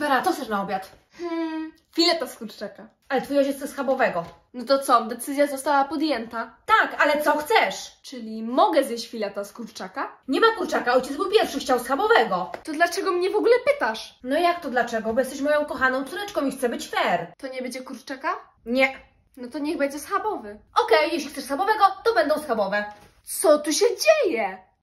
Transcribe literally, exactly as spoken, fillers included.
Wera, co chcesz na obiad? Hmm, fileta z kurczaka. Ale twój ojciec chce schabowego. No to co, decyzja została podjęta? Tak, ale co chcesz? Czyli mogę zjeść fileta z kurczaka? Nie ma kurczaka, ojciec był pierwszy, chciał schabowego. To dlaczego mnie w ogóle pytasz? No jak to dlaczego? Bo jesteś moją kochaną córeczką i chcę być fair. To nie będzie kurczaka? Nie. No to niech będzie schabowy. Okej, jeśli chcesz schabowego, to będą schabowe. Co tu się dzieje?